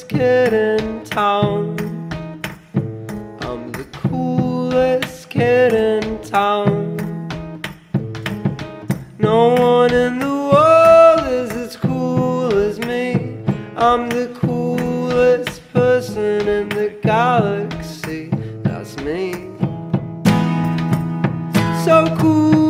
coolest kid in town. I'm the coolest kid in town. No one in the world is as cool as me. I'm the coolest person in the galaxy. That's me. So cool.